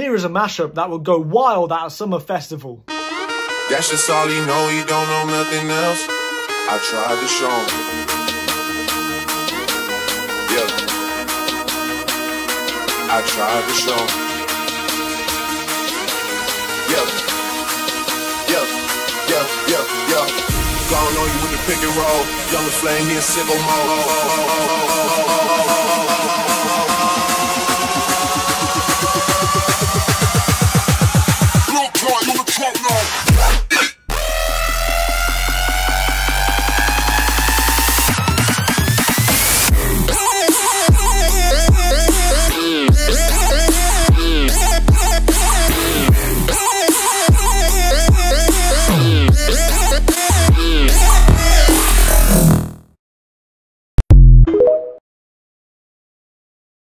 here is a mashup that would go wild at a summer festival. That's just all he know, he don't know nothing else. I tried to show him. Yeah. I tried to show him. Yeah. Yeah. Yeah. Yeah. Yeah. Gone on you with the pick and roll. Young flame, he in Sicko mode.